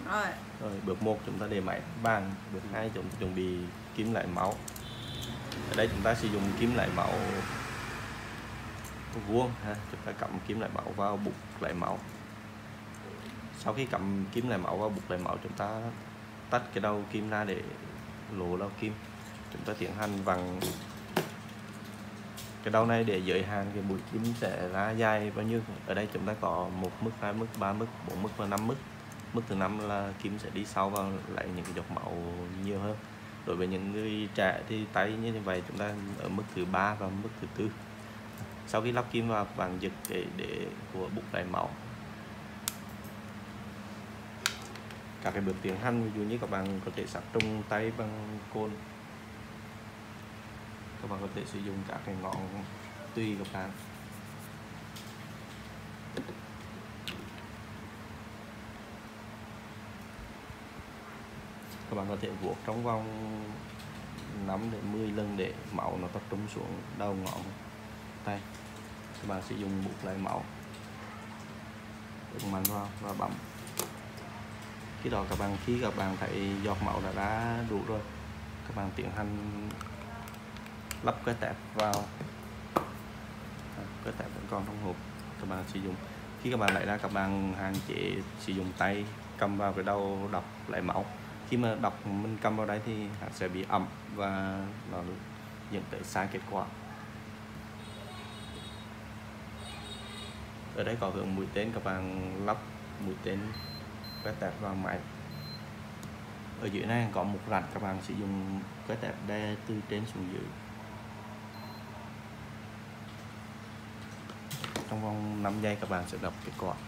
Rồi bước 1 chúng ta để máy vàng, bước 2 chúng ta chuẩn bị kim lại máu. Ở đây chúng ta sử dụng kim lại máu vuông ha, chúng ta cắm kim lại máu vào bục lại máu. Sau khi cắm kim lại máu vào bục lại máu, chúng ta tách cái đầu kim ra để lộ đầu kim. Chúng ta tiến hành vặn cái đầu này để giới hạn cái mũi kim sẽ ra dài bao nhiêu. Ở đây chúng ta có 1 mức, 2 mức, 3 mức, 4 mức và 5 mức. Mức thứ 5 là kim sẽ đi sau vào lại những cái giọt máu nhiều hơn. Đối với những người trẻ thì tay như vậy chúng ta ở mức thứ 3 và mức thứ 4. Sau khi lắp kim vào, bạn giật để của bục lại máu. Các cái bước tiến hành, ví dụ như các bạn có thể sát trùng tay bằng côn, các bạn có thể sử dụng các cái ngọn tùy các bạn. Các bạn có thể vuốt trong vòng 5 đến 10 lần để máu nó tập trung xuống đầu ngón tay. Các bạn sử dụng bục lại máu, ấn mạnh vào và bấm. Khi các bạn thấy giọt máu đã ra đủ rồi, các bạn tiến hành lắp cái tép vào. Cái tép vẫn còn trong hộp, các bạn sử dụng. Khi các bạn lấy ra, các bạn hạn chế sử dụng tay cầm vào cái đầu đọc lại máu. Khi mà đọc mình cầm vào đây thì sẽ bị ẩm và nó dẫn tới sai kết quả. Ở đây có hướng mũi tên, các bạn lắp mũi tên cái tép vào máy. Ở dưới này có một rãnh, các bạn sử dụng cái tép đè từ trên xuống dưới. Trong vòng 5 giây các bạn sẽ đọc kết quả.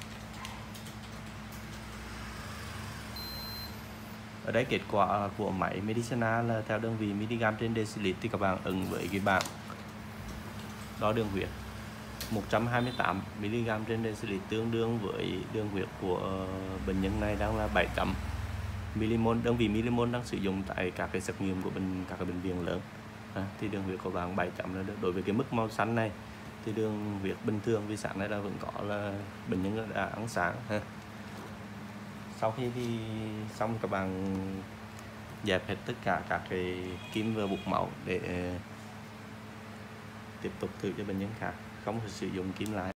Ở đây kết quả của máy Medicina là theo đơn vị mg trên deciliter, thì các bạn ấn với cái bảng đo đường huyết 128 mg trên deciliter tương đương với đường huyết của bệnh nhân này đang là 700 mmol. Đơn vị mmol đang sử dụng tại các cái xét nghiệm của các cái bệnh viện lớn. Thì đường huyết của bạn 700 là được. Đối với cái mức màu xanh này thì đường huyết bình thường, vì sáng nay là vẫn có là bệnh nhân đã ăn sáng ha. Sau khi đi xong, các bạn dẹp hết tất cả các cái kim và bục máu để tiếp tục thử cho bệnh nhân khác, không sử dụng kim lại.